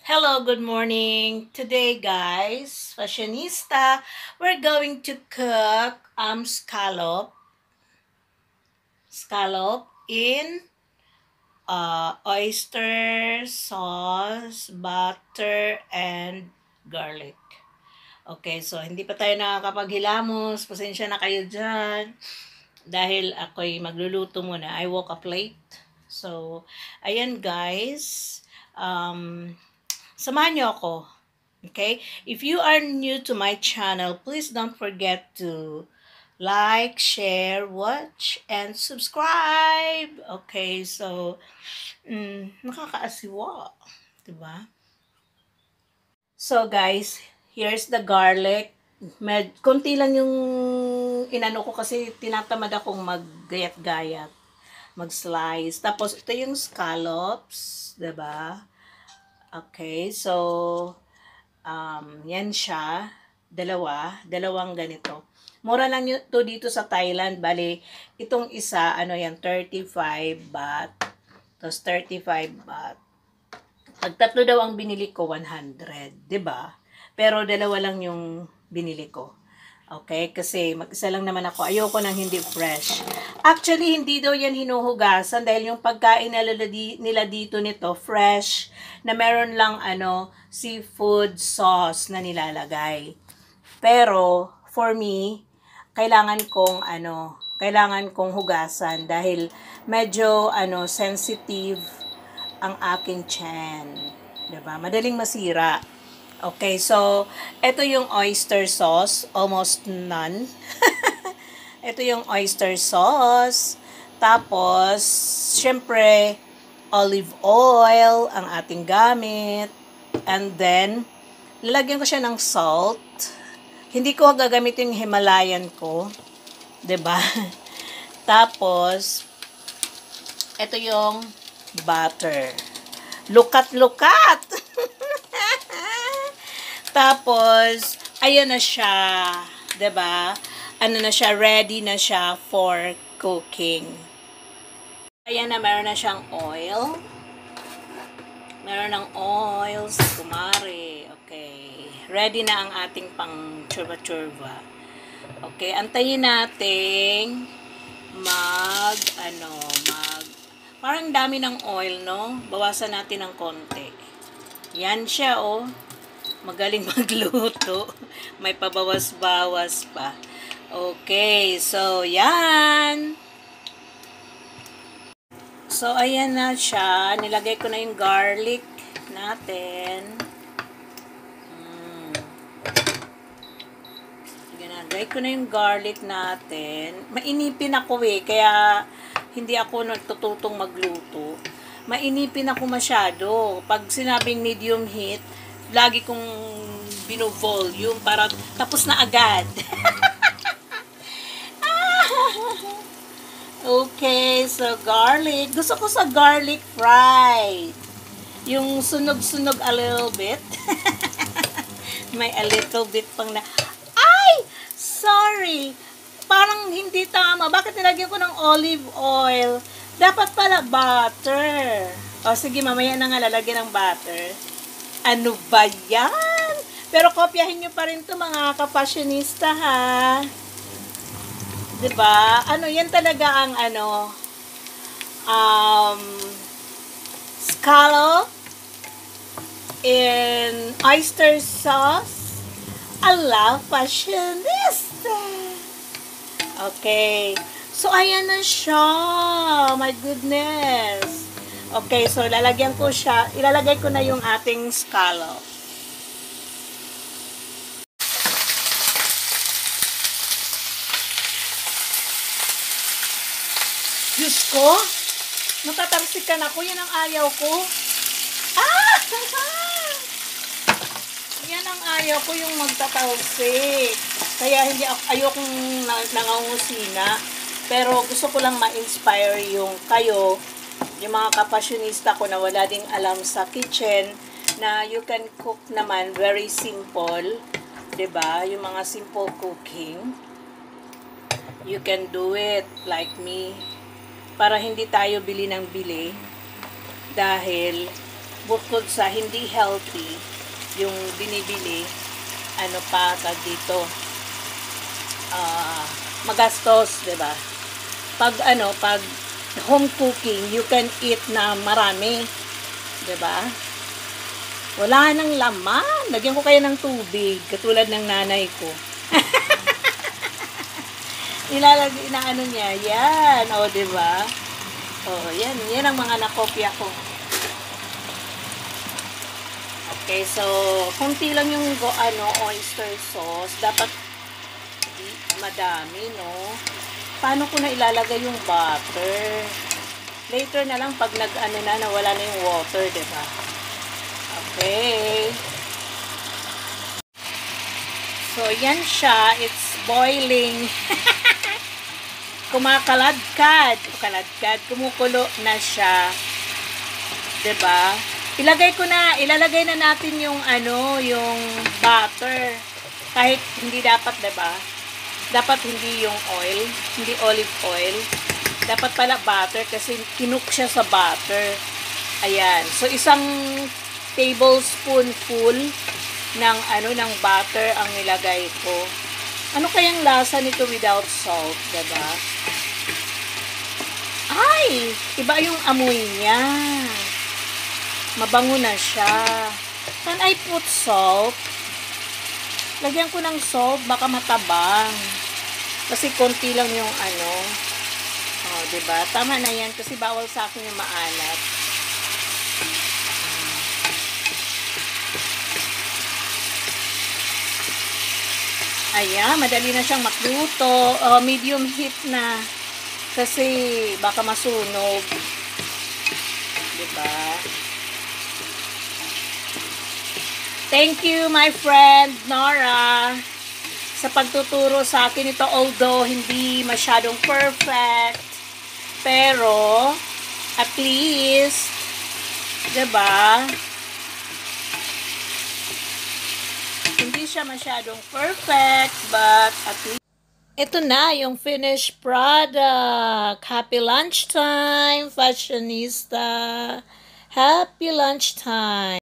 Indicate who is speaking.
Speaker 1: Hello, good morning. Today, guys, fashionista, we're going to cook scallop in oyster sauce, butter, and garlic. Okay, so hindi pa tayo nakakapaghilamos. Pasensya na kayo dyan. Dahil ako'y magluluto muna. I woke up late. So, ayan guys. Samahan niyo ako. Okay? If you are new to my channel, please don't forget to like, share, watch, and subscribe. Okay, so, nakakaasiwa. Diba? So, guys, here's the garlic. Konti lang yung inano ko kasi tinatamad akong maggayat-gayat, mag-slice. Tapos, ito yung scallops. Diba? Okay, so, yan siya. Dalawang ganito. Mura lang to dito sa Thailand. Bali, itong isa, ano yan, 35 baht. Tapos 35 baht. Pag tatlo daw ang binili ko, 100. 'Di ba? Pero dalawa lang yung binili ko. Okay? Kasi mag-isa lang naman ako. Ayoko nang hindi fresh. Actually, hindi daw yan hinuhugasan dahil yung pagkain nila dito nito, fresh, na meron lang seafood sauce na nilalagay. Pero, for me, kailangan kong hugasan dahil medyo sensitive ang aking tiyan. 'Di ba? Madaling masira. Okay, so ito yung oyster sauce, almost none. Ito yung oyster sauce. Tapos, syempre, olive oil ang ating gamit. And then, lalagyan ko siya ng salt. Hindi ko gagamitin yung Himalayan ko. 'Di ba? Tapos, ito yung butter. Lukat-lukat! Tapos, ayan na siya. 'Di ba? Ano na siya, ready na siya for cooking. Ayan na, meron na siyang oil. Meron ng oil sa kumare. Okay. Ready na ang ating pang churba-churba. Okay, antayin nating parang dami ng oil, no? Bawasan natin ng konti. Yan siya, oh. Magaling magluto. May pabawas-bawas pa. Okay, so yan. So, ayan na siya. Nilagay ko na yung garlic natin. Nilagay ko na yung garlic natin. Mainipin ako kaya hindi ako nagtututong magluto. Mainipin ako masyado. Pag sinabing medium heat, lagi kong bino-volume para tapos na agad. Okay, so garlic. Gusto ko sa garlic fried. Yung sunog-sunog a little bit. May a little bit pang na... Ay! Sorry! Parang hindi tama. Bakit nilagyan ko ng olive oil? Dapat pala butter. O sige, mamaya na nga lalagyan ng butter. Ano ba yan? Pero kopyahin nyo pa rin to mga kapassionista, ha? Diba? Yan talaga ang scallop in oyster sauce a la fashionista. Okay. So, ayan na siya. My goodness. Okay, so ilalagay ko na yung ating scallop. Diyos ko, natatamsikan ako. Yan ang ayaw ko. Ah! Yan ang ayaw ko, yung magtatalsik. Kaya ayokong nangangusina. Pero gusto ko lang ma-inspire yung mga kapassionista ko na wala ding alam sa kitchen, na you can cook naman very simple. 'Di ba? Yung mga simple cooking. You can do it like me. Para hindi tayo bili ng bili dahil bukod sa hindi healthy, yung binibili, ano pa, tag dito, magastos, 'di ba? Pag home cooking, you can eat na marami, 'di ba? Wala nang laman. Lagyan ko kayo ng tubig, katulad ng nanay ko. Nilalagay na ano niya, yan, o, 'di ba? Oh, yan ang mga nakopya ko. Okay, so konti lang yung oyster sauce, dapat madami, no? Paano ko na ilalagay yung butter? Later na lang pag nawala na yung water, 'di ba? Okay. So, yan siya. It's boiling. Kumakaladkad. Kumukulo na siya. 'Di ba? Ilalagay na natin yung yung butter. Kahit hindi dapat, 'di ba? Dapat hindi yung oil, hindi olive oil. Dapat pala butter kasi kinook siya sa butter. Ayan. So, isang tablespoon full ng ng butter ang nilagay ko. Ano kayang lasa nito without salt, 'di ba? Ay, iba yung amoy niya. Mabango na siya. Can I put salt? Lagyan ko ng salt, baka matabang. Kasi konti lang yung Oh, 'di ba? Tama na 'yan kasi bawal sa akin yung maalat. Ayan, madali na siyang makluto. Medium heat na. Kasi baka masunog. 'Di ba? Thank you, my friend Nora, sa pagtuturo sa akin ito. Although hindi masyadong perfect, pero at least, 'di ba? Hindi siya masyadong perfect, but at least ito na yung finished product. Happy lunchtime, fashionista. Happy lunchtime.